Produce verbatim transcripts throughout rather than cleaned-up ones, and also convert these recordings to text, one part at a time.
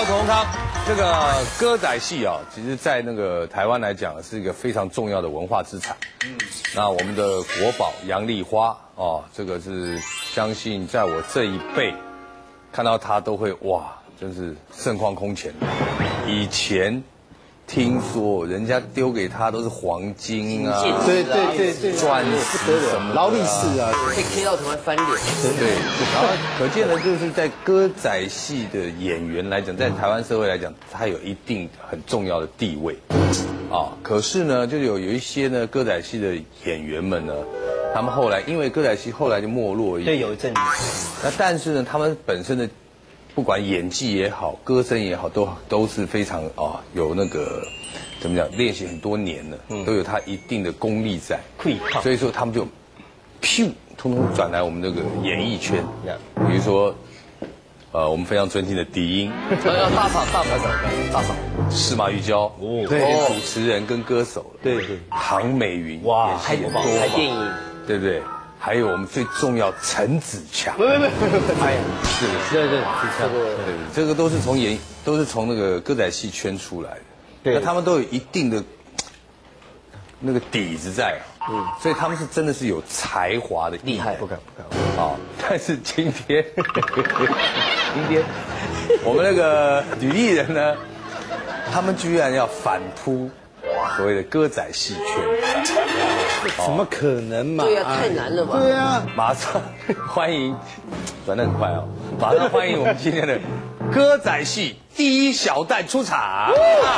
好，童康，这个歌仔戏啊，其实在那个台湾来讲是一个非常重要的文化资产。嗯，那我们的国宝杨丽花哦，这个是相信在我这一辈看到她都会哇，真是盛况空前。以前听说人家丢给她都是黄金啊， 对对对对， 钻石什么劳力士啊， 可以 K 到台湾翻脸。 对，然后可见呢，就是在歌仔戏的演员来讲，在台湾社会来讲，他有一定很重要的地位，啊，可是呢，就有有一些呢歌仔戏的演员们呢，他们后来因为歌仔戏后来就没落一点， 对，有一阵子。 那但是呢，他们本身的不管演技也好，歌声也好，都都是非常啊有那个怎么讲，练习很多年了，都有他一定的功力在，所以说他们就，噗，通通转来我们这个演艺圈，比如说，呃，我们非常尊敬的笛音， 要大嫂大嫂大嫂， 司马玉娇，哦，对，主持人跟歌手， 对对， 唐美云， 哇， 拍拍电影， 对不对？还有我们最重要陈子强， 没没没，哎呀， 是对对，这个对，这个都是从演都是从那个歌仔戏圈出来的， 对， 那他们都有一定的那个底子在啊，嗯，所以他们是真的是有才华的， 厉害， 不敢不敢， 啊，但是今天，今天我们那个女艺人呢，他们居然要反扑所谓的歌仔戏圈。 怎么可能嘛？ 对呀，太难了吧？ 对呀， 马上欢迎，转得很快哦！马上欢迎我们今天的歌仔戏第一小旦出场。好，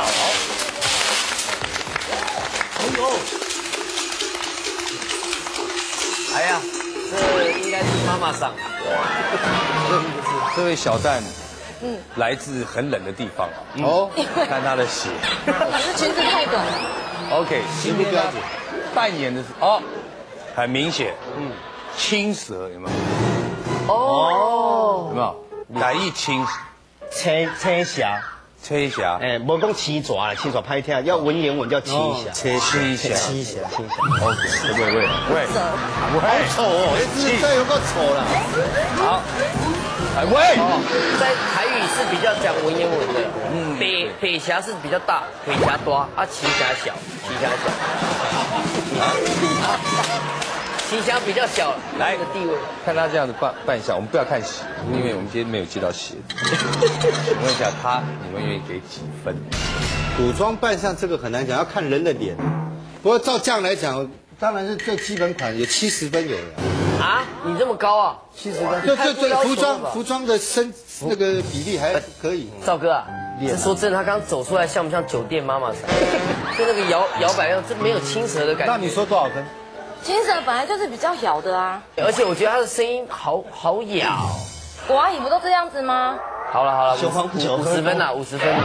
哎呦，哎呀，这应该是妈妈桑。 这这位小旦，嗯，来自很冷的地方啊。 哦， 看他的血。 可是裙子太短。 OK，今天呢扮演的是哦，很明显，嗯，青蛇有没有？ 哦， 有没有？改译青青青霞， 青霞， 哎，无讲青爪啦，青爪拍听，要文言文叫青霞， 青青霞， 青霞，青霞。 OK，喂喂喂， 好丑哦，这这有够丑了。 好，哎喂， 在台语是比较讲文言文的，嗯，北北峡是比较大，北峡多啊，旗峡小，旗峡小，旗峡比较小， 来的地位。 看他这样的扮扮相，我们不要看鞋，因为我们今天没有接到鞋子。请问一下他，你们愿意给几分？ 古装扮相这个很难讲，要看人的脸。不过照这样来讲，当然是最基本款有七十分有了。 啊，你这么高啊？七十分？ 对对对，服服装服装的身那个比例还可以。 赵哥啊，这说真的，他刚走出来像不像酒店妈妈桑？就那个摇摇摆样，这没有青蛇的感觉。 那你说多少分？ 青蛇本来就是比较咬的啊。 而且我觉得他的声音好好咬。 我阿姨不都这样子吗？ 好了好了， 九分九五十分啦，五十分。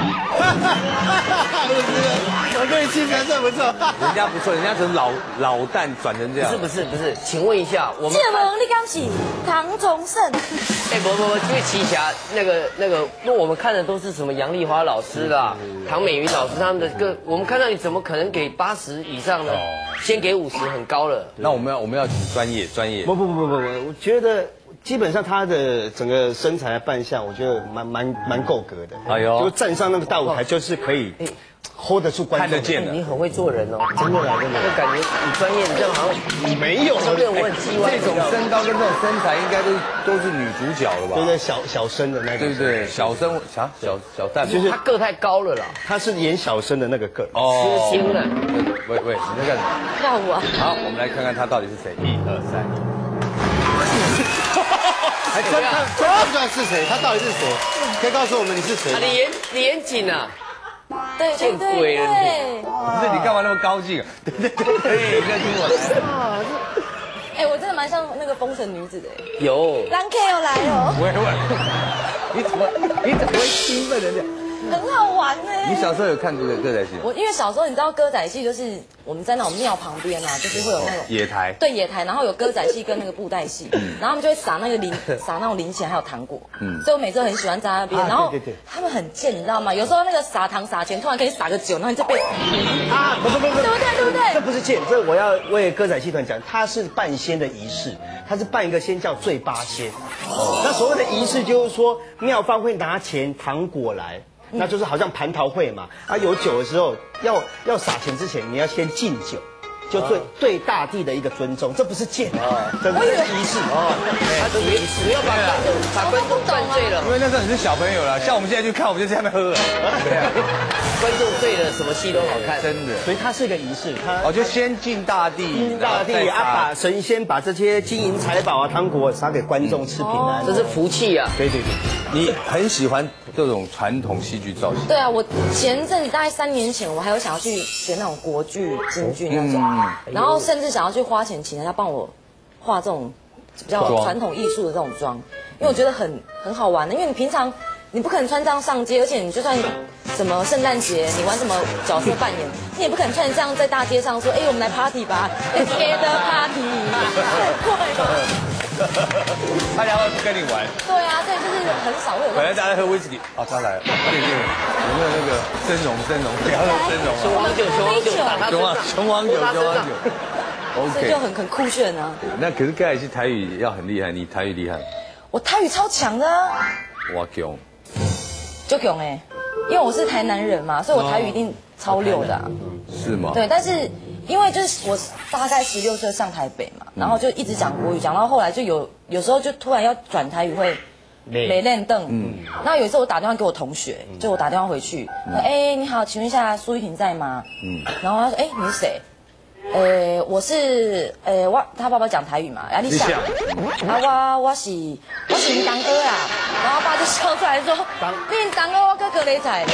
我跟你精神这不错。 人家不错，人家从老老旦转成这样。 不是不是不是，请问一下，我们谢文，你刚是唐崇盛。 哎，不不不，因为奇侠那个那个，那我们看的都是什么杨丽花老师啦、唐美云老师他们的歌，我们看到你怎么可能给八十以上呢？先给五十，很高了。 那我们要我们要请专业专业。 不不不不不，我觉得基本上他的整个身材的扮相，我觉得蛮蛮蛮够格的。 哎呦就站上那个大舞台，就是可以 hold 得住观众， 看得见的你很会做人哦， 真的啦，真的。 就感觉你专业，你这样好像没有， 这边我很叽歪。 这种身高跟这种身材，应该都都是女主角了吧？ 对对，小小生的那个， 对不对？小生小小小旦， 就是他个太高了啦， 他是演小生的那个个。 哦贴心了。 喂喂，你在干什么？ 跳舞啊！ 好，我们来看看他到底是谁。一二三。 还真看真不知道是谁，他到底是谁？可以告诉我们你是谁吗？ 啊，你严你严谨啊， 对对见对鬼了对。 不是你干嘛那么高兴啊？对对对，对，跟听我来。 哎，我真的蛮像那个风尘女子的。 有蓝 K 又来了。 喂喂，你怎么你怎么会兴奋成这样？ 很好玩呢。 你小时候有看这个歌仔戏吗？ 我因为小时候你知道歌仔戏就是我们在那种庙旁边啊，就是会有那种野台。 对野台，然后有歌仔戏跟那个布袋戏，然后他们就会撒那个零撒那种零钱还有糖果，所以我每次都很喜欢在那边。然后他们很贱，你知道吗？有时候那个撒糖撒钱，突然可以撒个酒，然后你就被啊，不不不不， 对不对？对不对？ 这不是剑，这我要为歌仔戏团讲，它是办仙的仪式，它是办一个仙叫醉八仙。哦，那所谓的仪式就是说庙方会拿钱糖果来。那就是好像蟠桃会嘛，啊，有酒的时候要要撒钱之前，你要先敬酒，就对对大地的一个尊重，这不是剑，这是仪式哦， 他主主要把观众把观众灌醉了， 因为那时候你是小朋友了，像我们现在去看，我们就在那边喝了。对啊， 观众醉了，什么戏都好看， 真的。 所以它是一个仪式，它哦，就先敬大地， 敬大地啊，把神仙把这些金银财宝啊、糖果撒给观众吃平安， 这是福气啊。 对对对。 你很喜欢这种传统戏剧造型？ 对啊，我前阵子大概三年前，我还有想要去学那种国剧、京剧那种，然后甚至想要去花钱请人家帮我画这种比较传统艺术的这种妆，因为我觉得很很好玩的。因为你平常你不可能穿这样上街，而且你就算什么圣诞节，你玩什么角色扮演，你也不可能穿这样在大街上说，哎，我们来 party 吧 ，Let's get a party， 太怪了。 大家会不跟你玩？ 对啊，对，就是很少会有。 本来大家喝威士忌，哦，他来了，对对，有没有那个生荣生荣？不要喝生荣啊！ 雄黄酒，雄黄酒，打他雄黄雄黄酒，雄黄酒。 所以就很很酷炫啊。 那可是歌仔戏台语要很厉害，你台语厉害？ 我台语超强的啊。 我强。 就强哎，因为我是台南人嘛，所以我台语一定超溜的。 是吗？ 对，但是。因为就是我大概十六岁上台北嘛，然后就一直讲国语，讲到后来就有有时候就突然要转台语会没练凳。嗯，然后有一次我打电话给我同学，就我打电话回去，说哎你好，请问一下苏玉婷在吗？嗯，然后他说哎你是谁？呃我是呃我他爸爸讲台语嘛，啊你想啊我我是我是你堂哥啊，然后我爸就笑出来说你堂哥我哥哥雷仔。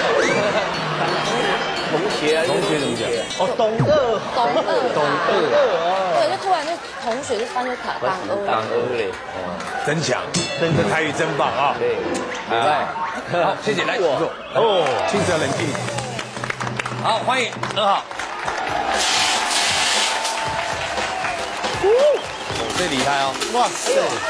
同学啊， 同学怎么讲？ 哦，东二， 东二， 东二， 对，就突然就同学就翻就卡当二， 当二嘞， 真强，真的台语真棒啊！ 对， 明白。好，谢谢，来坐坐。哦，清澈冷静。好，欢迎二号。哦，这厉害哦！哇塞！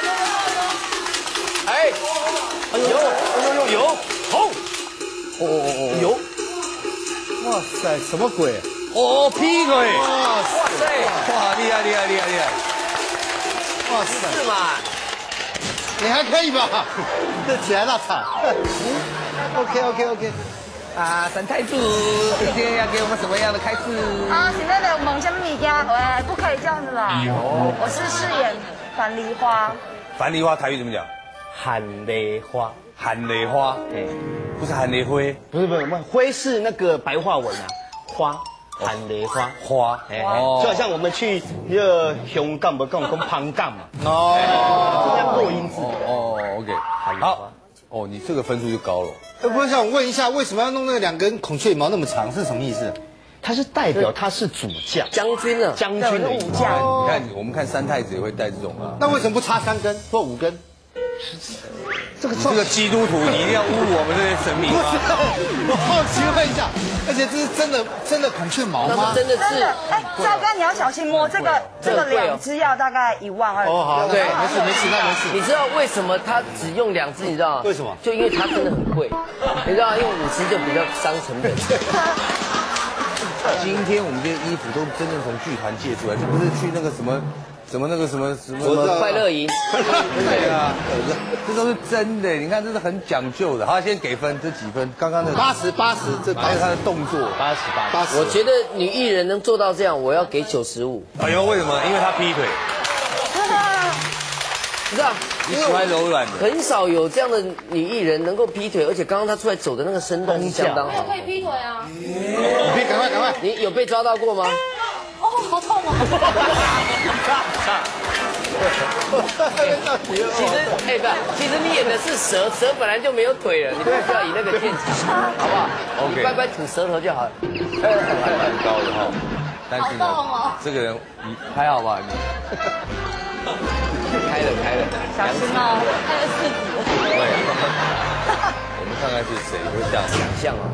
哎，有有有有，好， 哦哦哦有。哇塞，什么鬼？ 哦，劈鬼！ 哇塞！ 哇，厉害厉害厉害厉害！ 哇塞， 是嘛？ 你还可以吧？这起来那惨。OK OK OK。 啊，三太子今天要给我们什么样的开示？ 啊，现在的梦想米家，哎，不可以这样子啦。我是饰演樊梨花。 樊梨花台语怎么讲？ 喊梨花， 喊梨花，哎，不是喊梨灰， 不是不是，灰是那个白话文啊，花。喊梨花花， 哎，就好像我们去那个香港不讲讲旁港嘛，哦，这样破音字。 哦，OK，好，哦，你这个分数就高了。 呃，我想问一下，为什么要弄那个两根孔雀羽毛那么长？是什么意思？ 它是代表他是主将， 将军啊， 将军的武将。 你看，我们看三太子也会戴这种啊。 那为什么不插三根或五根？ 这个这个基督徒，你一定要侮辱我们这些神明吗？ 我好奇问一下，而且这是真的真的孔雀毛吗？ 真的是。 真的，哎，赵哥你要小心摸这个，这个两只要大概一万二。 哦，好， 对， 没事没事，那没事。 你知道为什么他只用两只？你知道吗？ 为什么？ 就因为它真的很贵，你知道，用五只就比较伤成本。 今天我们这些衣服都真正从剧团借出来，这不是去那个什么。什么那个什么什么什么快乐营？ 对啊，这都是真的。你看，这是很讲究的。好，先给分，这几分？刚刚那八十八十，这还有他的动作， 八十八八十。 我觉得女艺人能做到这样，我要给九十五。 哎呦，为什么？因为他劈腿。 你知道？ 你喜欢柔软的。 很少有这样的女艺人能够劈腿，而且刚刚她出来走的那个身段是相当好。 可以劈腿啊！ 你赶快赶快！ 你有被抓到过吗？ 哦，好痛哦！ 其实，哎，不，其实你演的是蛇，蛇本来就没有腿了，你不需要以那个见长，好不好 ？OK， 你乖乖吐舌头就好了。 还蛮高的哈，但是呢，这个人你还好吧？你开了开了， 小心哦，开了四级。 对，我们们看看是谁会这样想像啊。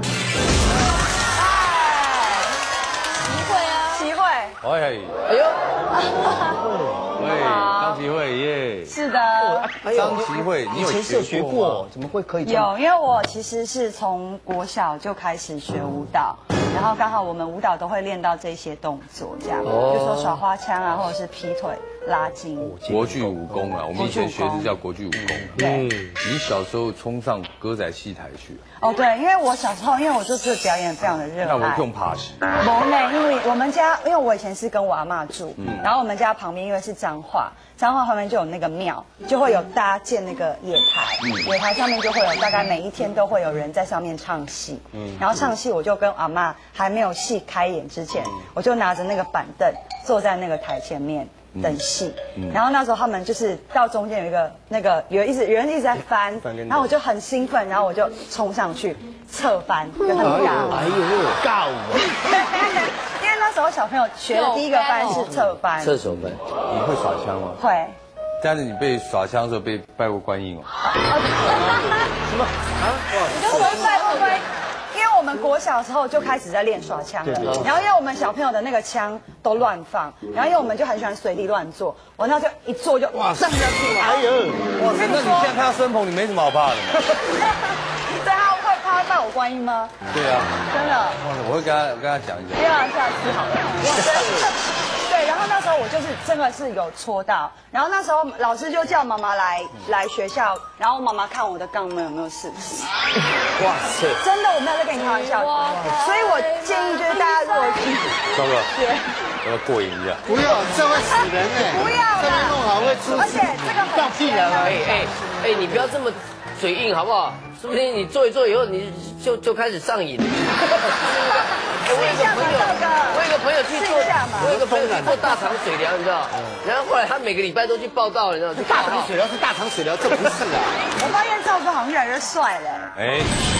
齐慧， 哎， 哎呦， 喂，张琪慧耶， 是的， 张琪慧，你有以前是有学学过过吗？， 怎么会可以这样？ 有，因为我其实是从国小就开始学舞蹈，然后刚好我们舞蹈都会练到这些动作，这样，比如说耍花枪啊，或者是劈腿、拉筋。 国剧武功啊，我们以前学的叫国剧武功。 对， 你小时候冲上歌仔戏台去， 哦对，因为我小时候，因为我就是表演非常的热那我爱。 用爬戏。 没呢，因为我们家，因为我以前是跟我阿嬷住，然后我们家旁边因为是彰化，彰化旁边就有那个庙，就会有搭建那个野台，野台上面就会有大概每一天都会有人在上面唱戏，然后唱戏我就跟阿嬷还没有戏开演之前，我就拿着那个板凳坐在那个台前面。等戏，然后那时候他们就是到中间有一个那个有一直有人一直在翻，然后我就很兴奋，然后我就冲上去侧翻，就很尬。 哎呦，尬舞！ 因为那时候小朋友学的第一个翻是侧翻， 射手分， 你会耍枪吗？ 会。 但是你被耍枪的时候被拜过观音哦。 什么啊？你就说拜过观音。因为我们国小的时候就开始在练耍枪了，然后因为我们小朋友的那个枪都乱放，然后因为我们就很喜欢随地乱做，我那就一做就哇上下去了。 哎呦， 哇塞，那你现在看到申鹏，你没什么好怕的嘛？ 对，他会他会拜我观音吗？ 对啊， 真的。 哇塞，我会跟他跟他讲一不下。 要下次好了。对，然后那时候我就是真的是有戳到，然后那时候老师就叫妈妈来来学校，然后妈妈看我的肛门有没有事情。 哇塞， 真的，我没有在跟你开玩笑，所以我建议就是大家如果糟糕，我要过瘾一下。 不要，这会死人呢。 不要这边弄啦， 好会出而且这个放屁人啊！ 哎哎哎，你不要这么嘴硬好不好？说不定你做一做以后，你就就开始上瘾。我有一个朋友，我有一个朋友去做，我有一个朋友去做大肠水疗，你知道？然后后来他每个礼拜都去报道，你知道？去大肠水疗是大肠水疗，这不是啊。 我发现赵哥好像越来越帅了， 哎，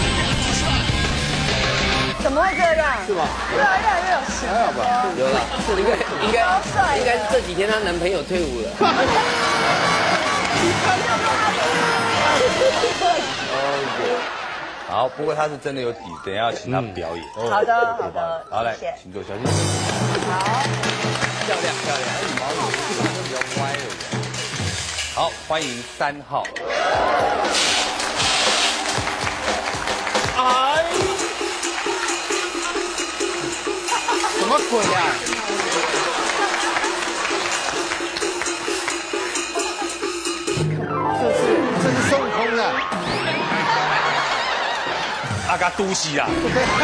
怎么会这样？ 是吧？ 对啊，越来越有型了。 有了，应该应该应该是这几天她男朋友退伍了。 好，不过他是真的有底，等一下要请他表演。 好的，好的， 好，来谢谢， 请坐，小心。 好。 漂亮漂亮，哎，羽毛有地方都比较歪了。好，欢迎三号。 哎，什么鬼啊？这是这是孙悟空的。 阿嘎都西啊！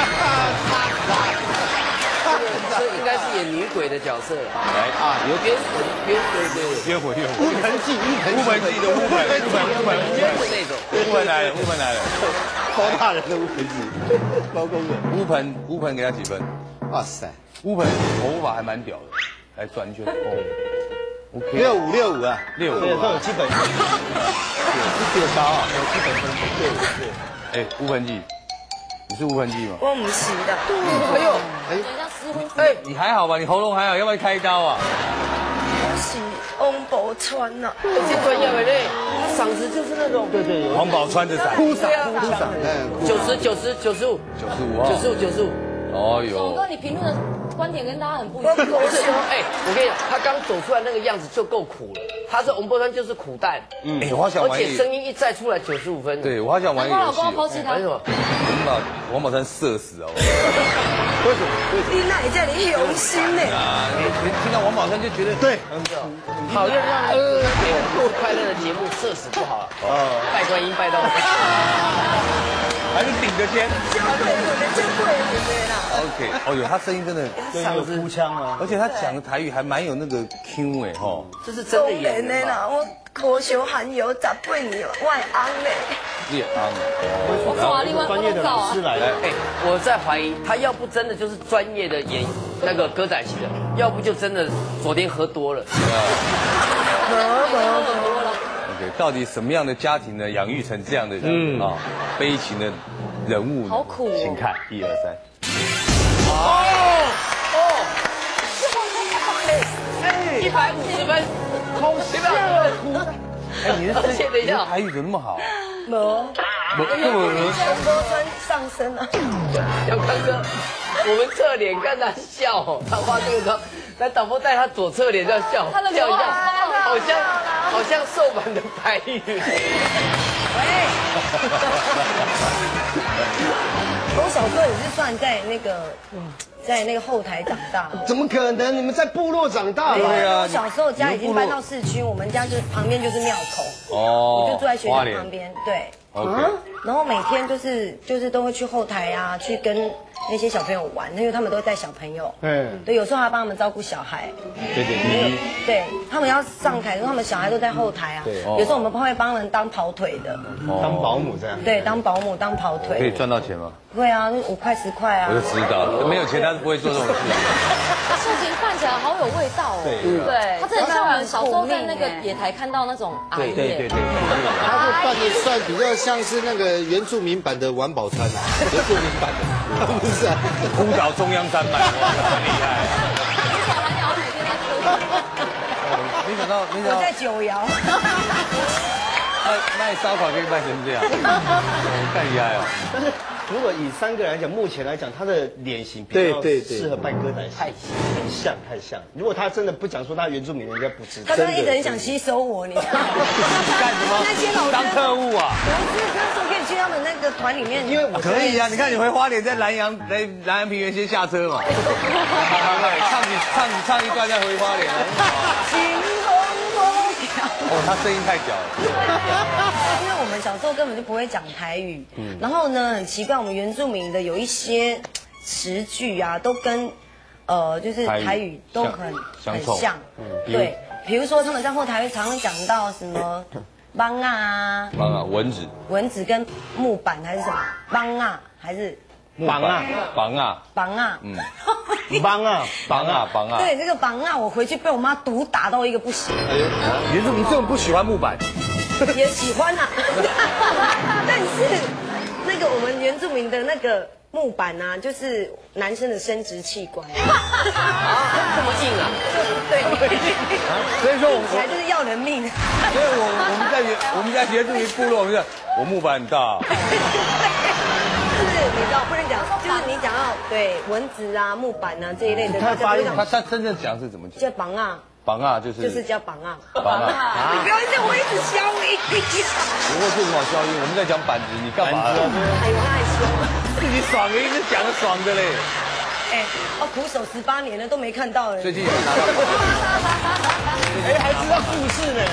这应该是演女鬼的角色了。 来啊， 有边边对对约魂约魂， 乌盆记，乌盆乌盆记的乌盆，乌盆乌盆乌边盆的那种。 乌盆来了，乌盆来了。 包大人的乌盆记，包公的。 乌盆乌盆给他几分？ 哇塞， 乌盆头发还蛮屌的，来转一圈。哦，OK， 六五六五啊， 六五对，都有基本分， 这个高啊，有基本分六五六。哎，乌盆记，你是乌盆记吗？ 我不是的， 哎呦， 人家似乎哎，你还好吧？你喉咙还好，要不要开刀啊？ 我是翁宝川呐。 这专业的嘞，他嗓子就是那种对对，有黄宝川的伞， 哭嗓哭嗓，嗯， 九十九十九十五九十五号九十五九十五。 哦总哥， 哟， 你评论的观点跟大家很不一样。 不是，哎，我跟你讲，他刚走出来那个样子就够苦了。他是翁波川就是苦蛋， 嗯，哎，我好想而玩一个， 且声音一再出来九十五分。 对我好想玩一个游戏难怪老公要抛哦， 弃他玩。什么？ 把王宝山射死哦。 你哪里叫你用心呢？ 啊，你听到王宝山就觉得对， 好，要让呃快乐的节目射死不好了。哦，拜观音拜到。 还是顶着先。 真贵，真贵，对不对啦？ OK，哦哟，他声音真的， 对有哭腔啊， 而且他讲的台语还蛮有那个 Q 哎吼。 这是真的演员吧？ 啦，我高雄含有十八年，我的翁嘞。 列安我做啊，另外专业的老师来了， 哎，我在怀疑他要不真的就是专业的演那个歌仔戏的，要不就真的昨天喝多了。 没没很多了。 OK， 到底什么样的家庭呢，养育成这样的人啊，悲情的人物呢？ 好苦哦请看一二三。 一百五十分，空虚了， 哎，你的而且等一下台语怎么那么好？ 没， 根本全都穿上身啊。 小康哥，我们侧脸看他笑，他画这个妆，但导播带他左侧脸在笑， 他的笑一下， 好好像好像瘦版的白宇。 我小时候也是算在那个，在那个后台长大的。 怎么可能？你们在部落长大的？ 对啊我小时候家已经搬到市区，我们家就是旁边就是庙口， 哦， 我就住在学校花莲旁边，对。 OK， 然后每天就是就是都会去后台啊，去跟那些小朋友玩，因为他们都带小朋友。 嗯， 对，有时候还帮他们照顾小孩。 对对对。 对，他们要上台，他们小孩都在后台啊。 对有时候我们会帮人当跑腿的。 当保姆这样。 对，当保姆当跑腿。 可以赚到钱吗？ 会啊，五块十块啊。 我就知道，没有钱他是不会做这种事。 事情看起来好有味道哦。 对对，它真的像我们小时候在那个野台看到那种阿姨。 对对对。 他是扮的算比较像是那个原住民版的王宝钏啊，原住民版的，不是啊， 孤岛中央山脉，哇，很厉害。 小蓝鸟每天在吃。 没想到，没想到我在九窑。 卖卖烧烤可以卖成这样，太厉害了。 但是如果以三个人来讲，目前来讲，他的脸型比较对对对适合扮歌仔戏，太很像太像。如果他真的不讲说他原住民，人家不知道。 他刚刚一直很想吸收我，你知道吗？ 干什么？ 那些老师当特务啊？ 不是，他说可以去他们那个团里面， 因为我可以啊，你看你回花莲，在南洋在南洋平原先下车嘛，对不对？唱几唱几唱一段再回花莲啊。 晴空破晓。 哦，他声音太屌了。 因为我们小时候根本就不会讲台语，然后呢，很奇怪，我们原住民的有一些词句啊，都跟呃，就是台语都很很像，对，比如说他们在后台会常常讲到什么邦啊， 帮啊，蚊子， 蚊子跟木板还是什么邦啊，还是绑啊绑啊， 邦啊， 嗯， 帮啊绑啊，绑啊。 对，这个邦啊，我回去被我妈毒打到一个不行， 原住民这么不喜欢木板， 也喜欢啊，但是那个我们原住民的那个木板啊，就是男生的生殖器官， 啊，这么硬啊！ 对， 所以说我起来就是要人命。 所以我我们在原我们在原住民部落，我们讲我木板很大， 就是你知道不能讲，就是你讲到对蚊子啊、木板啊这一类的， 他发音他他真正讲是怎么讲？ 叫绑啊， 绑啊就是就是叫绑啊。 绑啊。 你不要这样，我一直消音。 不会这什么消音？我们在讲板子，你干嘛？ 哎呦，害羞。 自己爽的，一直讲爽的嘞。 哎，哦，苦守十八年了都没看到了。 最近有拿到。 哎，还知道故事呢。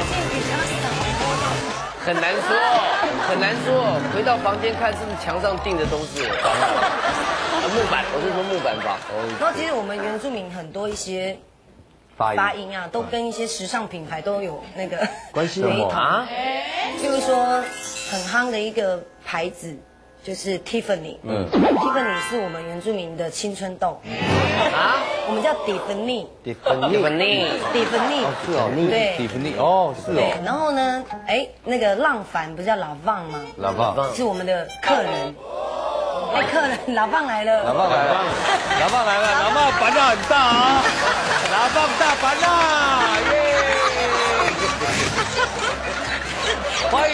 很难说，很难说。回到房间看，是不是墙上钉的都是房啊？木板，我是说木板房。 然后其实我们原住民很多一些发音发音啊，都跟一些时尚品牌都有那个关系雷同啊。 譬如说很夯的一个牌子。就是 Tiffany， 嗯 ，Tiffany 是我们原住民的青春痘啊，我们叫蒂芬妮， 蒂芬妮， 蒂芬妮， 蒂芬妮， 是哦， 对， 蒂芬妮，哦，是对， 哦， 然后呢，哎，那个浪凡不是叫老棒吗？ 老棒， 是我们的客人，哎，客人老棒来了， 老棒来了，老棒来了，老棒板子很大啊，老棒大板啊，耶，欢迎。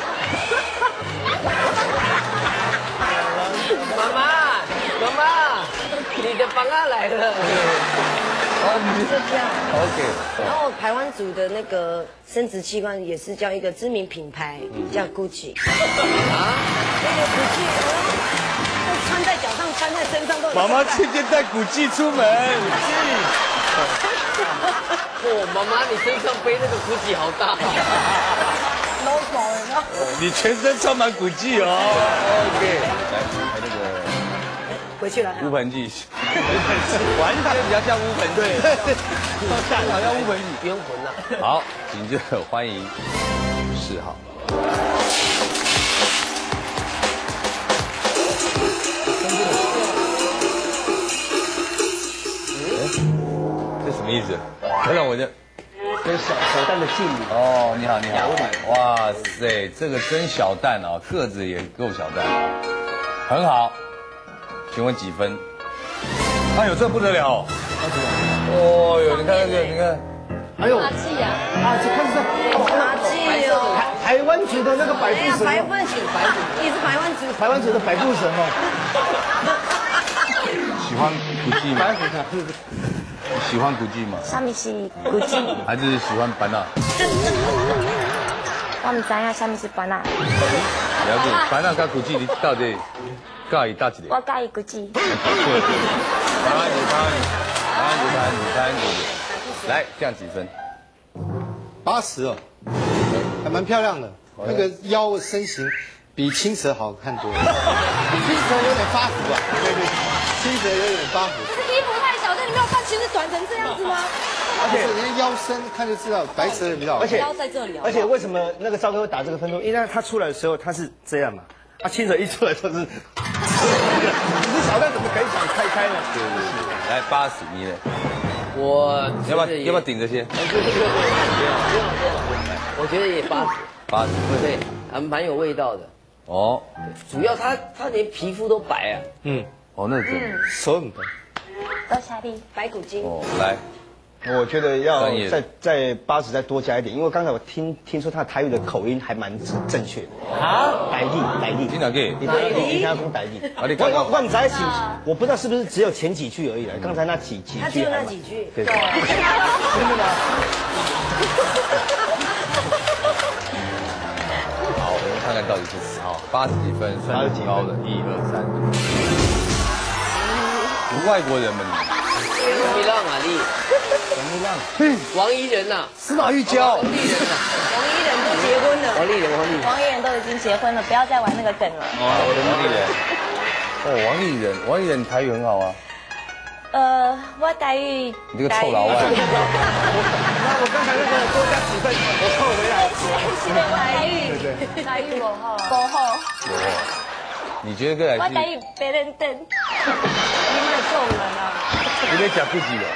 妈妈，妈妈，你的房啊来了。 哦，你就这样。 OK。 然后台湾族的那个生殖器官也是叫一个知名品牌，叫 Gucci。啊？那个 Gucci，都穿在脚上，穿在身上都。 妈妈天天带古迹出门。 哦，妈妈，你身上背那个 Gucci 好大。 logo， 有没有？ 你全身充满古迹哦。OK。来，还那个。 回去了。 乌盆记，完全比较像乌盆记，对，好像乌盆记， 冤魂呐。 好，紧接着欢迎四号。这什么意思？等等，我就跟小小蛋的敬礼。 哦，你好，你好，哇塞，这个真小蛋啊，个子也够小蛋，很好。请问几分？哎呦，这不得了！哦哟，你看那个，你看， 哎呦， 马季啊， 啊，这看这马季哦， 台台湾族的那个百步神， 百分之百，也是台湾族。 台湾族的百步神哦。 喜欢古迹吗？喜欢古迹吗？ 啥物是古迹？ 还是喜欢班纳？ 我唔知影啥物是班纳， 了解，班纳跟古迹你到底介意搭一个？ 我介意古迹。 台湾你台湾你台湾你台湾你台湾你，来这样几分？ 八十哦，还蛮漂亮的，那个腰身形比青蛇好看多了，青蛇有点发福啊，对对，青蛇有点发福。 衣服太小，但你没有看裙子短成这样子吗？ 而且人家腰身看就知道，白蛇的比较好看。 而且腰在这里啊。 而且为什么那个赵哥会打这个分数？因为他出来的时候他是这样嘛，啊，青蛇一出来就是，你是小亮怎么可以想开开呢？ 对对对，来八十，你呢？ 我要不要要不要顶这些？ 我觉得也八十， 八十， 对，还蛮有味道的。 哦， 主要他他连皮肤都白啊。 嗯， 哦，那真手很白。 多谢你。 白骨精。 哦，来， 我觉得要专业的再在八十再多加一点，因为刚才我听听说他台语的口音还蛮正确的啊，台语台语， 听哪个？ 你对你听他讲台语， 啊你我刚刚我我们在一起，我不知道是不是只有前几句而已啦，刚才那几几句他只有那还蛮几句。 对，真的吗？ 好，我们看看到底是好八十几分，算是高的，一二三。外国人们， 你让啊你， 什么浪？ 王一人呐， 司马玉娇， 王丽人呐， 王一人都结婚了。 王丽人，王丽人。 王艺人都已经结婚了，不要再玩那个梗了。 王丽人。哦，王丽人，王丽人台语很好啊。 呃，我台语。 你这个臭老外。 那我刚才那个多加几分，我扣回来。 台语，台语我好，不好。 你觉得这来是？ 我台语别人等。 你们揍人啊！ 你在讲自己的。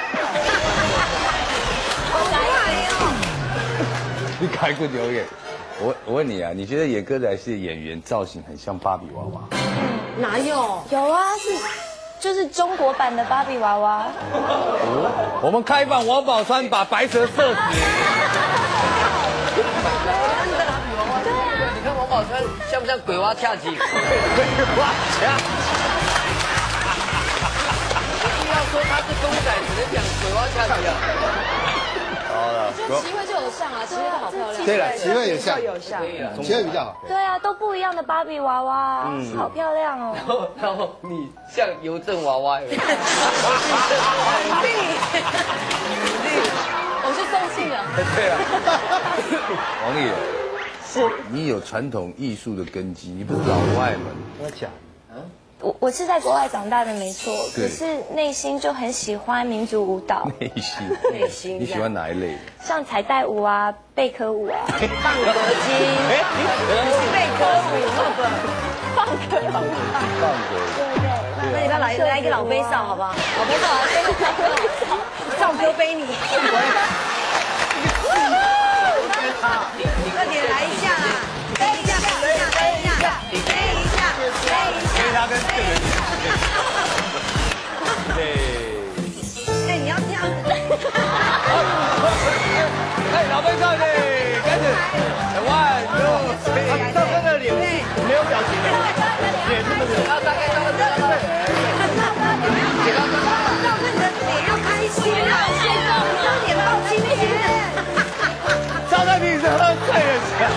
你开过留言。我我问你啊，你觉得野歌仔戏的演员造型很像芭比娃娃？ 哪有？ 有啊，是就是中国版的芭比娃娃。 我们开放王宝钏把白蛇射死。 你看王宝钏像不像鬼娃恰吉？鬼娃恰。 不要说他是公仔，只能讲鬼娃恰吉啊。 好了， 就齐慧就有像啊，齐慧好漂亮。 对了，齐慧有像， 有像。 齐慧比较好。 对啊，都不一样的芭比娃娃，好漂亮哦。 然后然后你像邮政娃娃有没有？ 我是送信的。 对啊。王丽人，是你有传统艺术的根基，你不是老外吗？ 我讲， 我我是在国外长大的，没错， 对可是内心就很喜欢民族舞蹈， 内心， 内心你喜欢哪一类的？ 像彩带舞啊、贝壳舞啊。 放歌机。贝壳舞， 放歌舞， 放歌。 对对。 那你要来来一个老杯少好不好？ 老杯少，这个赵哥背你。快点来一下啦！背一下，背一下，背一下，背一下，背一下。 黑他跟这个人。对。 哎，你要这样子。 哎，老贝少的，开始。One two three， 赵哥的脸没有表情的，脸这么脸。 大概大概大概。 赵哥你的脸要开心啊！让脸放今天。 赵哥你是喝醉了。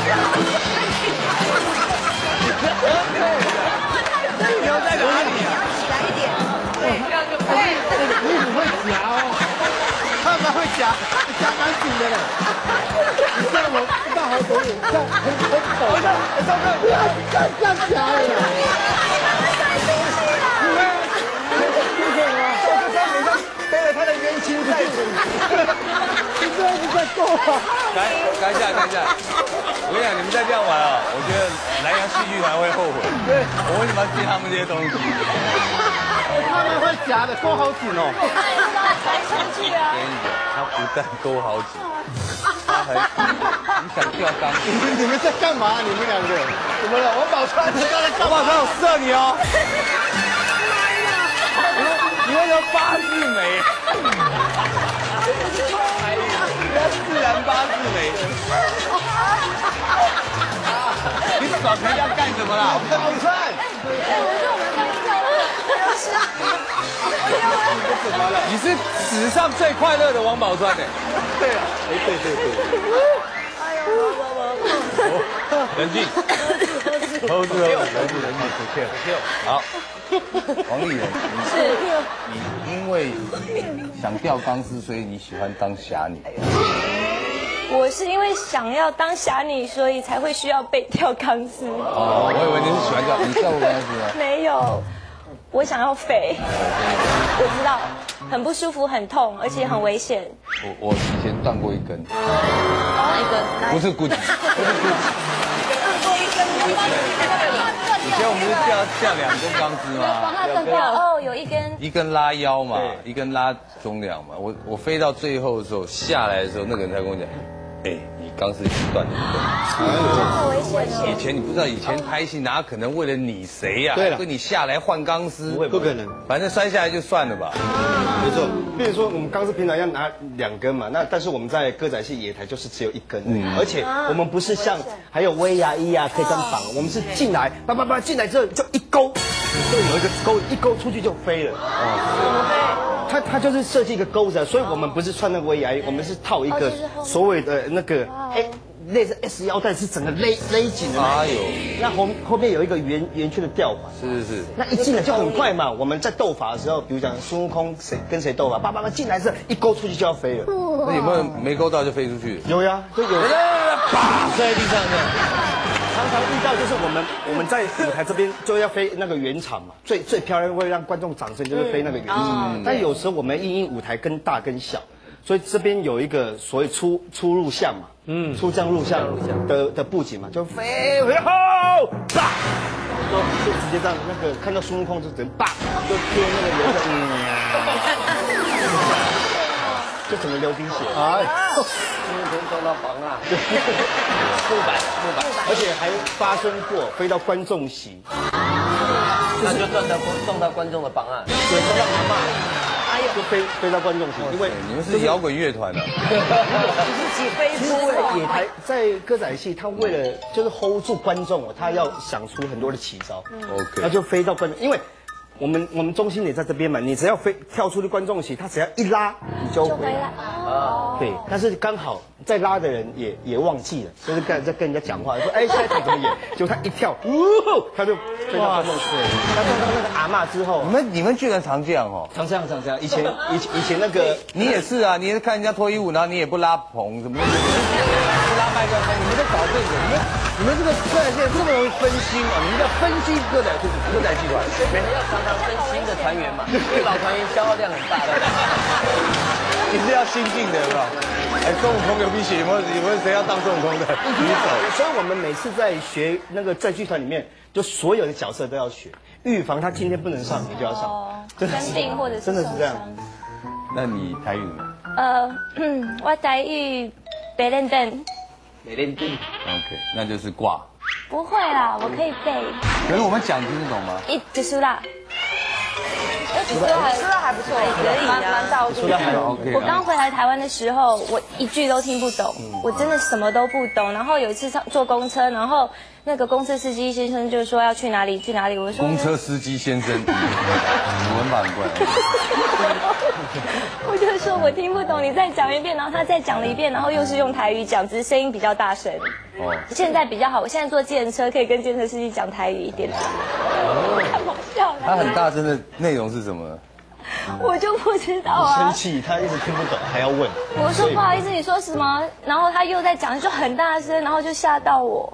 留在哪里啊？ 起来一点。对， 这样就可以。 你很会夹哦，他蛮会夹，夹蛮紧的嘞。你这样我不大好懂你，这样很很抖的。赵哥，不要这样这样夹了。 背了他的冤亲债主， 你这样子在够啊！ 改改一下，改一下。我跟你讲，你们再这样玩啊，我觉得南洋戏剧团会后悔。对，我为什么要接他们这些东西？ 他们会夹的，勾好紧哦。 抬出去啊！ 跟你讲，他不但勾好紧，他还你想吊钢丝？ 你们你们在干嘛？你们两个怎么了？王宝钏，你刚才干嘛？ 我马上有射你哦！你为什么八字眉？ 怎么了？ 宝川， 哎，我说我们刚跳的， 怎么了？ 你是史上最快乐的王宝钏呢？ 对啊，哎，对对对。 冷静，hold 住，冷静，冷静，好，王丽人， 是你因为想吊钢丝，所以你喜欢当侠女。 我是因为想要当侠女，所以才会需要被吊钢丝。 哦，我以为你是喜欢吊，你吊过钢丝吗？ 没有，我想要飞。我知道，很不舒服，很痛，而且很危险。 我我以前断过一根， 哪一根？ 不是骨筋，不是骨筋。以前我们是吊吊两根钢丝吗？ 那断掉哦，有一根。 一根拉腰嘛，一根拉中梁嘛。我我飞到最后的时候下来的时候，那个人才跟我讲，哎，你钢丝已经断了一根。 好危险哦！ 以前你不知道，以前拍戏哪可能为了你谁呀？ 对了跟你下来换钢丝， 不会不可能， 反正摔下来就算了吧。 没错，比如说我们钢丝平常要拿两根嘛，那但是我们在歌仔戏野台就是只有一根，而且我们不是像还有威亚一啊可以这样绑，我们是进来叭叭叭进来之后就一勾，就有一个钩，一勾出去就飞了。哦，它它就是设计一个钩子，所以我们不是穿那个威亚一，我们是套一个所谓的那个哎。类似 S 腰带是整个勒勒紧的，哎呦，那后后面有一个圆圆圈的吊环， 是是是， 那一进来就很快嘛。我们在斗法的时候，比如讲孙悟空谁跟谁斗法，叭叭叭进来是一勾出去就要飞了。 那有没有没勾到就飞出去？ 有呀，就有。 啪，摔在地上这样。 常常遇到就是我们我们在舞台这边就要飞那个圆场嘛，最最漂亮会让观众掌声就是飞那个圆场。但有时候我们因因舞台跟大跟小，所以这边有一个所谓出出入相嘛。嗯，出将入相的的布景嘛，就飞回后，啪，就就直接这样，那个看到孙悟空就整啪，就贴那个流的，嗯，就整个流鼻血，哎，孙悟空撞到房啊，木板木板，而且还发生过飞到观众席， 那就撞到撞到观众的榜岸， 对，撞到阿嬷。就飞飞到观众席，因为你们是摇滚乐团的， 自己飞其实为了野台，在歌仔戏，他为了就是 hold 住观众哦，他要想出很多的奇招。OK， 他就飞到观众，因为我们我们中心点在这边嘛，你只要飞跳出去观众席，他只要一拉，你就回来。啊，对，但是刚好在拉的人也也忘记了，就是跟在跟人家讲话，说哎下一场怎么演？结果他一跳，呜，他就飞到观众席。他撞到那个阿嬷之后， 你们你们居然常这样哦？ 常这样常这样，以前以前以前那个你也是啊，你也是看人家脱衣舞，然后你也不拉棚什么的，不拉麦克风，你们在搞这个，你们你们这个歌仔戏这么容易分心啊？你们叫分析歌仔戏歌仔戏团， 没要常常分新的团员嘛，老团员消耗量很大的。 你是要新进的是吧？哎，孙悟空流鼻血，有没有有没有谁要当孙悟空的？举手。 所以我们每次在学那个在剧团里面，就所有的角色都要学，预防他今天不能上，你就要上。 生病或者是真的是这样。 那你台语呢？ 呃，我台语白练灯。 每天听 OK， 那就是挂。 不会啦，我可以背。 可是我们讲听得懂吗？ 一就是啦。 说的还说的还不错，可以蛮蛮到位的。 OK。 我刚回来台湾的时候，我一句都听不懂，我真的什么都不懂。然后有一次上坐公车，然后那个公车司机先生就说要去哪里去哪里，我说公车司机先生，你文法很怪。 我就说我听不懂，你再讲一遍，然后他再讲了一遍，然后又是用台语讲，只是声音比较大声。哦，现在比较好，我现在坐计程车可以跟计程车司机讲台语一点。太好笑了。 他很大声的内容是什么？ 我就不知道啊。 生气，他一直听不懂，还要问。 我说不好意思，你说什么？然后他又在讲，就很大声，然后就吓到我。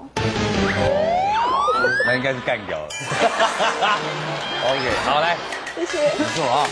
那应该是干掉了。OK， 好来， 谢谢。 不错啊。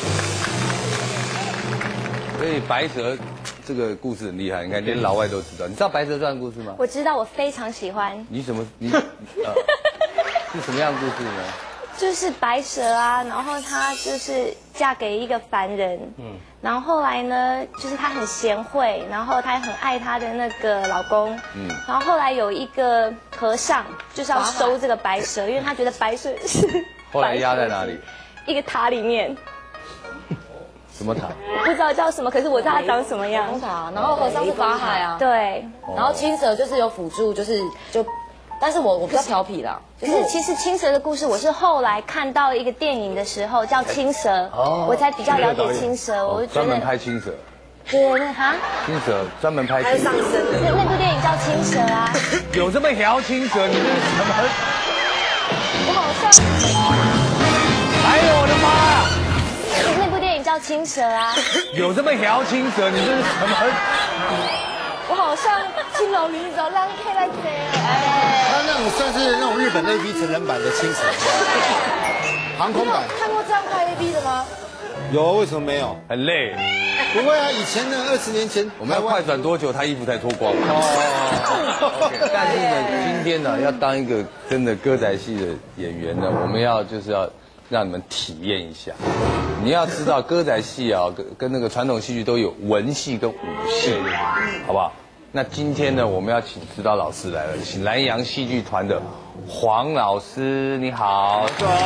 所以白蛇这个故事很厉害，你看连老外都知道。你知道白蛇传的故事吗？ 我知道，我非常喜欢。 你怎么你呃是什么样的故事呢？ 就是白蛇啊，然后她就是嫁给一个凡人，嗯，然后后来呢，就是她很贤惠，然后她也很爱她的那个老公，嗯，然后后来有一个和尚就是要收这个白蛇，因为他觉得白蛇是后来压在哪里？ 一个塔里面。 什么塔？ 不知道叫什么，可是我知道它长什么样。 塔，然后和尚是法海啊， 对， 然后青蛇就是有辅助，就是就但是我我比较调皮啦， 就是其实青蛇的故事，我是后来看到一个电影的时候叫青蛇，我才比较了解青蛇，我就觉专门得拍青蛇， 对那哈， 青蛇专门拍青蛇， 那那部电影叫青蛇啊， 有这么条青蛇，你这是什么？ 我好像哎呦我的妈！ 那部电影叫青蛇啊， 有这么条青蛇，你这是什么？ 我好像青楼女子让 K 来接，哎， 他那种算是那种日本 A B 成人版的青蛇，航空版。 看过这样拍 A B 的吗？ 有，为什么没有？ 很累， 不会啊，以前呢，二十年前我们要快转多久，他衣服才脱光？哦。Okay, 但是呢，今天呢，要当一个真的歌仔戏的演员呢，我们要就是要让你们体验一下。你要知道，歌仔戏啊，跟跟那个传统戏剧都有文戏跟武戏，好不好？那今天呢，我们要请指导老师来了，请南洋戏剧团的黄老师，你好。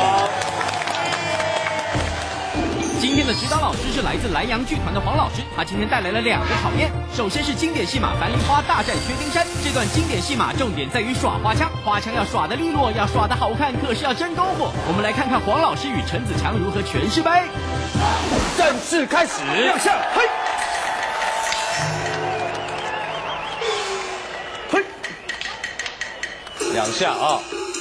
今天的指导老师是来自南洋剧团的黄老师，他今天带来了两个考验。首先是经典戏码《樊梨花大战薛丁山》，这段经典戏码重点在于耍花枪，花枪要耍得利落，要耍得好看，可是要真功夫。我们来看看黄老师与陈子强如何诠释呗。 正式开始，亮相，嘿，嘿，两下啊。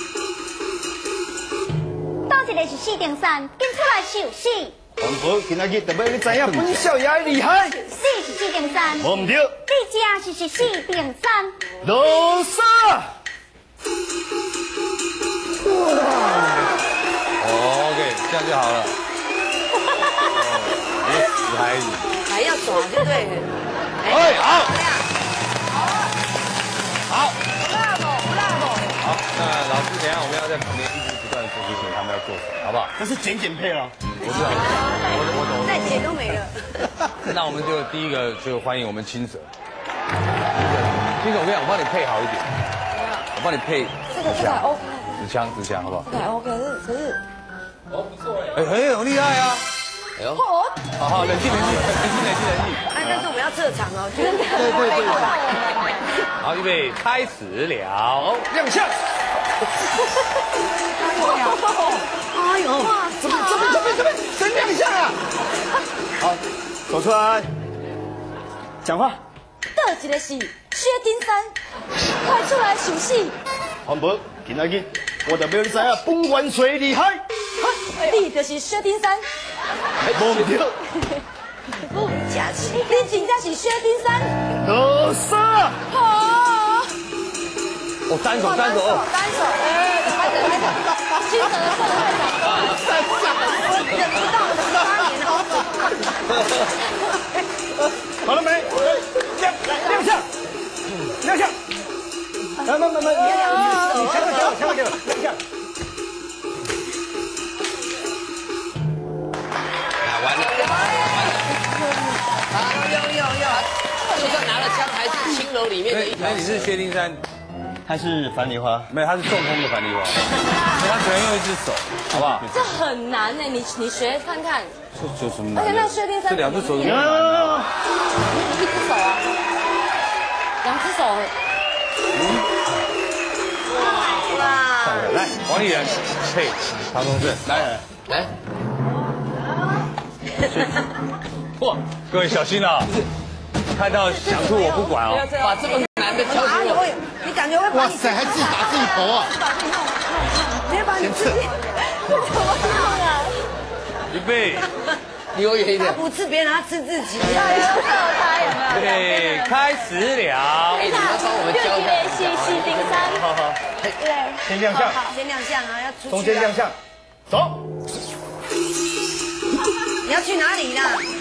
到一个是四顶山，跟出来是有四。 黄婆，今仔日特别你知影本少爷厉害。 四是四顶山， 无唔对。 你家是是四顶山。 老三。 OK， 这样就好了。死孩子。 还要耍就对了。 哎，好。好。好，那老师，等一下我们要在旁边一直不断的提醒他们要做什么，好不好？ 这是简简配了。 我知道，我我懂。 再剪都没了。 那我们就第一个就欢迎我们青蛇。青蛇，我跟你讲，我帮你配好一点，我帮你配这个这个还 OK， 子枪子枪，好不好？ 这个还 OK， 可是可是哦，不错哎，哎，很很厉害啊。哎呦，好好，冷静冷静冷静冷静冷静。 哎，但是我们要撤场哦，真的。 对对对。 好，预备，开始了，亮相。 哎呦，哇， 这边这边这边这边，真亮相啊！好，走出来，讲话。 倒一个是薛丁山，快出来数戏。 黄婆，今仔日我就要你知影本元帅厉害。 你就是薛丁山。 无唔对。 不假是，你真正是薛丁山。 老三。 好。 哦，单手单手。 单手，哎，拍手拍手。青蛇的后太长了。三下，我忍不到了，八年了。 好了没？亮亮相，亮相。来，慢慢慢，你枪个给我，枪个给我，亮相。 完了，好，要要要，就算拿了枪，还是青楼里面的一条。 那你是薛丁山， 他是樊梨花， 没有，他是中风的樊梨花，所以他只能用一只手，好不好？ 这很难呢，你你学看看。 这有什么难？ 而且那薛丁山， 这两只手怎么？ 一只手啊，两只手。 哇！来，王丽人，嘿，唐宗正，来来。 嚯，各位小心了，看到想吐我不管哦， 把这么难的挑出我， 你感觉会把哇塞，还自己打自己头啊！ 你会把你自己怎么弄啊？ 预备， 离我远一点。 他不吃别人，他吃自己。哎呀，他有没有？ 对，开始了。 哎，你要帮我们教一下。 是是顶山。 好好， 对。 先亮相， 先亮相啊，要出去。 中间亮相，走。 你要去哪里啦？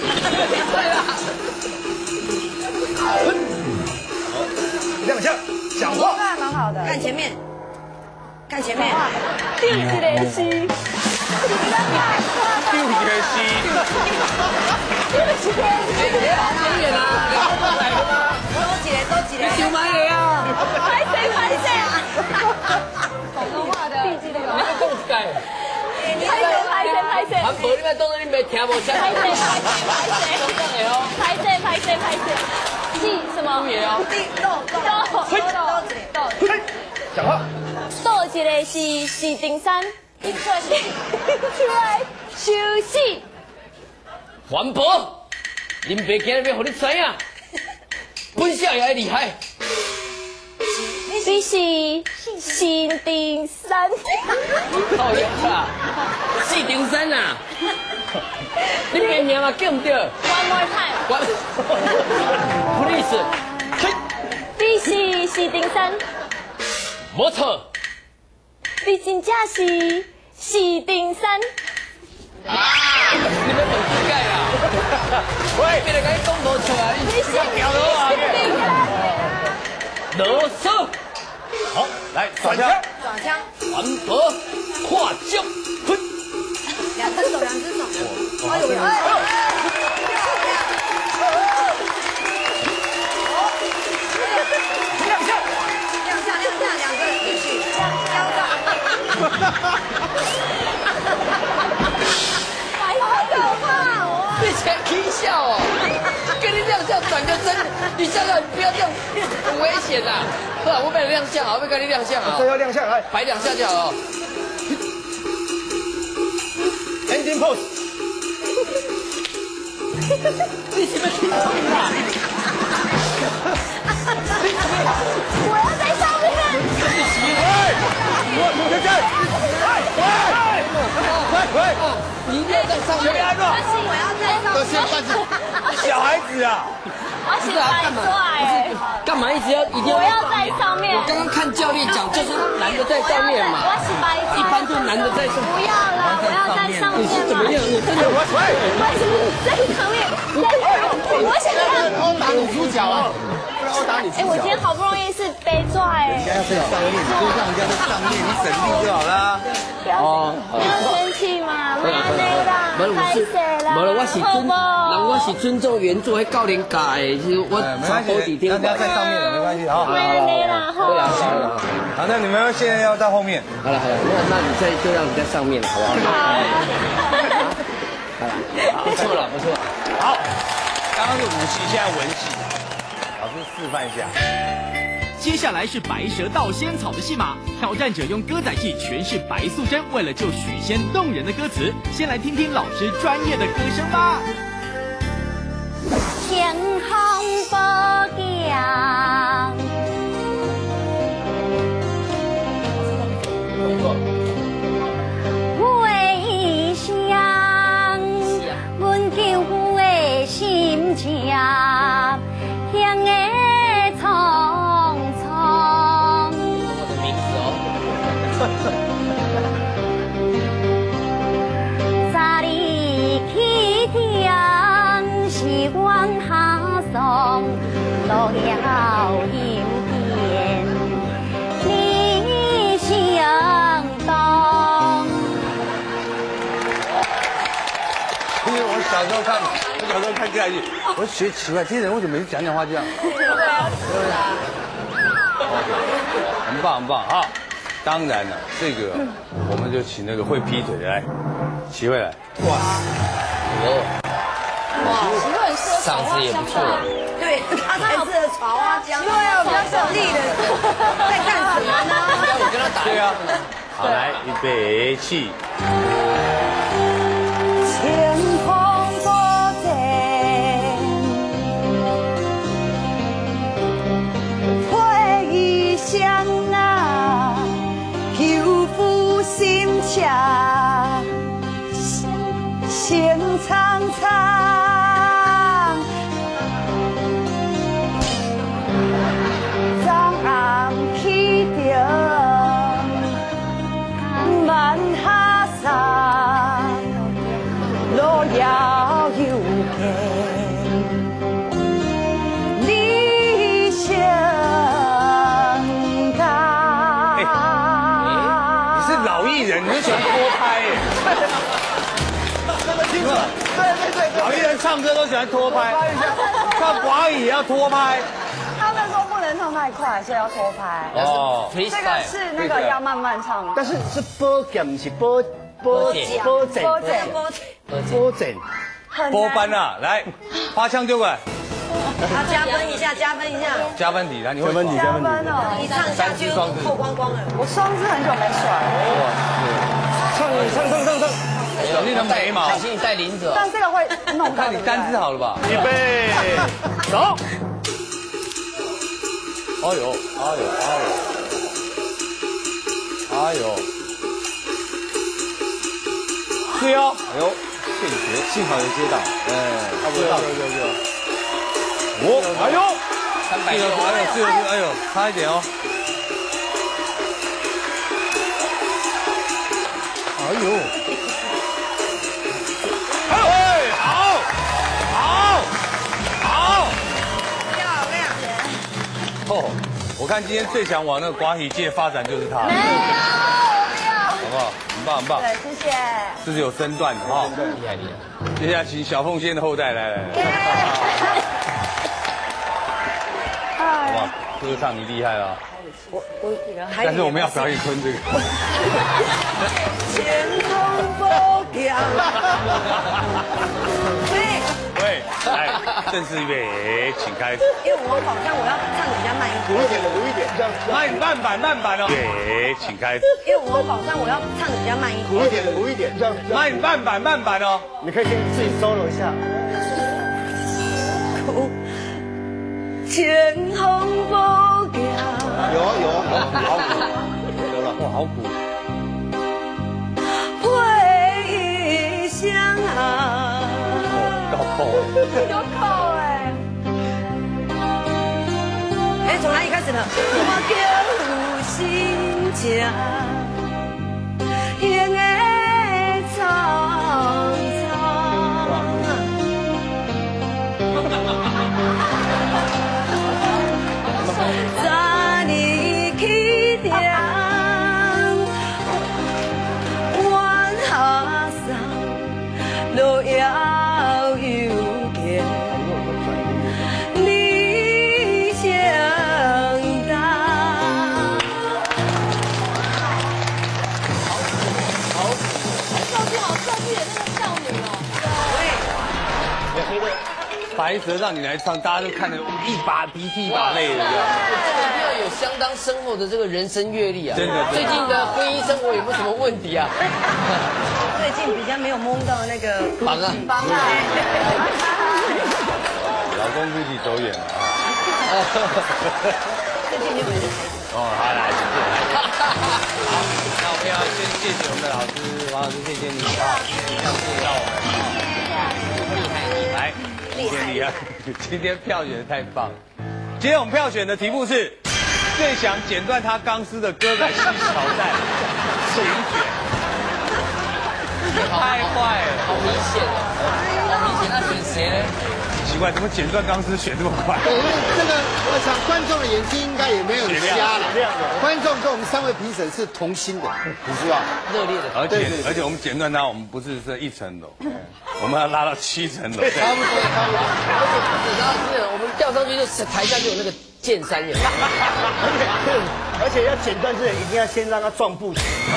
亮相，讲话。 那还蛮好的。 看前面，看前面。 第一个是。 第五个是。 很远啊，来了吗？ 多几嘞，多几嘞。 丢满了呀！ 拍谁拍谁啊？ 广东话的。 第几个？ 你个公改。 拍谁拍谁拍谁？ 韩国你们当然你没听无声。 拍谁拍谁拍谁？ 中正的哦。 拍谁拍谁拍谁？是什么？ 也哦。 豆豆豆豆豆豆。 讲话。 倒一个是是顶山，一出来出来休息。 环保，林北今日要互你知影，本少爷厉害。 你是是顶山。 靠呀啦，四顶山啊！你名名嘛叫唔对。 One more time。 我，police， 你是是顶山。 没错。 你真正是是顶山。 啊！你们问世界啊？喂，别来甲你讲无错啊！你是屌佬啊！啰嗦。 好，来转枪， 转枪， 环保跨脚分。 两只手，两只手。哎呦哎！ 亮相， 亮相，亮相，两个人继续，腰上。好可怕哦！ 你才踢笑哦！跟你亮相转个身，你笑笑，你不要这样，很危险的。不然我被你亮相啊，我被跟你亮相啊。 这要亮相来， 摆两下就好了。 Ending pose。 你是不是听错了？ 我要在上面。 喂，我同学在。喂喂喂， 你一定要在上面。 我要在上面。 都先放着。 小孩子啊。 我是白帅。 干嘛一直要一定要？ 我要在上面。 我刚刚看教练讲，就是男的在上面嘛。 我是白帅。 一般就男的在上面。 不要啦，我要在上面。 你是怎么样？我真的喂喂， 为什么在上面？我想要殴打女主角啊！不然殴打女主哎，我角。 今天好不容易是杯拽哎。 要在上面，就让人家在上面，你省力就好啦。 不要不要生气嘛，妈累啦，拍谁啦？ 没了，我是尊，人我是尊重原作的教练教的，是我从好几天。 大家在上面的没关系，好。 妈累啦，好对啊，好了， 好，那你们现在要在后面。 好了好了，那那你再就让你在上面了，好不好？好了，不错了不错。 好，刚刚是武戏，现在文戏，老师示范一下。 接下来是白蛇盗仙草的戏码，挑战者用歌仔戏诠释白素贞为了救许仙动人的歌词。先来听听老师专业的歌声吧。 天空宝剑，为乡，阮救父的心情，乡的匆匆。 我的名字哦。早日起天是阮下送，路了阴天你相东。 因为我小时候看，我小时候看歌仔戏，我觉得奇怪，这些人为什么每次讲讲话这样？很棒很棒啊！当然了，这个我们就请那个会劈腿的来，齐慧来。哇， 哦， 奇慧很适合嗓子也不错。 对，他才适合炒花姜。对啊，比较省力的。在干什么呢？ 要我跟他打。 对啊。好，来，预备起。 天空宝剑，回忆乡啊，救父心切，心苍苍，早暗起着晚下山。路遥又远，理想高。 你是老艺人，你就喜欢拖拍耶？ 听着，对对对老艺人唱歌都喜欢拖拍，唱华语也要拖拍。 他们说不能唱太快，所以要拖拍。 哦， 这个是那个要慢慢唱。 但是是波剑，不是波波波剑， 波剑， 波剑。 波班啊，来，花枪丢过来。 好，加分一下，加分一下， 加分题，来，你会加分题，加分题。 哦， 你唱下去就扣光光了。 我双子很久没甩了， 唱唱唱唱唱， 小丽的眉毛， 小心你带领子哦。 但这个会弄到。 看你单字好了吧？ 预备，走。 哎呦，哎呦，哎呦，哎呦，对哦，哎呦，谢谢，幸好有接到，哎，差不多到，对对对，哦，哎呦， 三百六， 哎呦，最后是，哎呦，差一点哦，哎呦，哎，好，好，好， 漂亮。 哦，我看今天最想往那个寡喜界发展就是他， 没有，我不要。 好不好？很棒，很棒。 对，谢谢。 这是有身段的哈，厉害厉害。接下来请小凤仙的后代来来来，好不好？歌唱你厉害了， 我我但是我们要表演吞这个。 前空不掉。喂， 喂，来，正式预备，请开。 因为我好像我要唱的比较慢一点。 补一点，补一点，这样。 慢慢板，慢板哦。对，请开。 因为我好像我要唱的比较慢一点。 补一点，补一点，这样。 慢慢板，慢板哦。 你可以先自己 solo 一下。 前空不掉。 有啊有啊， 好苦，得了，哇，好苦。 回忆相啊。 高扣哎。 有口哎。 哎，从哪里开始呢？我叫心情，永远苍苍。在你起点，弯下山，路遥又远。你相当。 造句好造句的那个少女哦。 白蛇让你来唱，大家都看得一把鼻涕一把泪的，这样。 一定要有相当深厚的这个人生阅历啊！ 真的最近的婚姻生活有没有什么问题啊？ 最近比较没有蒙到那个忙啊， 帮啊。 老公估计走远了啊。 最近就没有。 哦，好来，谢谢。好，那我们要先谢谢我们的老师王老师，谢谢你啊，这样介绍我们。厉害厉害，今天厉害，今天票选的太棒了。今天我们票选的题目是最想剪断他钢丝的歌仔戏挑战请选。太坏了， 好明显哦，好明显，那选谁呢？ 奇怪，怎么剪断钢丝选这么快？ 对，因为这个，我想观众的眼睛应该也没有瞎了。观众跟我们三位评审是同心的，你知道？ 热烈的， 而且而且我们剪断它，我们不是这一层楼，我们要拉到七层楼。 差不多，差不多。 然后是我们吊上去就是台下就有那个剑山人， 而且要剪断之前，一定要先让它撞不行。 哦，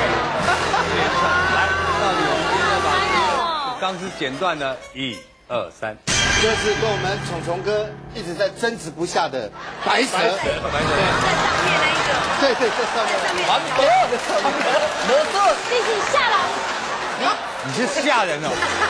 来，到底我们今天要把钢丝剪断呢？一、二、三。 这是跟我们虫虫哥一直在争执不下的白蛇。 白蛇，白蛇。 在上面那一个。 对对，这上面。 完德，得瑟， 立即下来。 你是吓人哦！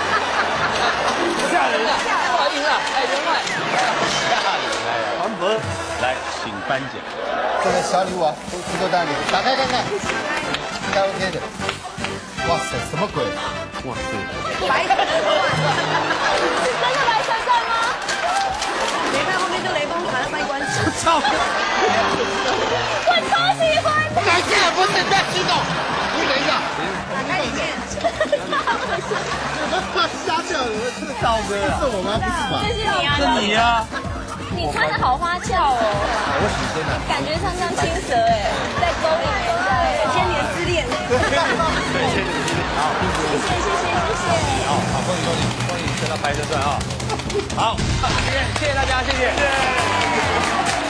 吓人啊！不好意思啊，哎，员外， 吓人！来，黄渤，来，请颁奖。 这个小礼物啊，都多大礼物？打开看看，应该 OK 的。哇塞，什么鬼？哇塞！ 白色的是真的白闪闪吗？ 没看后面就雷锋卡在卖关子。 操！ 我超喜欢的。 感谢，不是在激动。你等一下， 打开里面。 瞎掉了，这个道哥啊， 是我吗？不是吧？ 这是你啊， 是你啊！ 你穿的好花俏哦， 我喜欢的。 感觉像像青蛇哎，在勾引人家哎。 千年之恋。 对，谢谢你，好， 谢谢谢谢谢谢。 好，好，恭喜恭喜恭喜，升到白蛇传啊！好，今天谢谢大家，谢谢。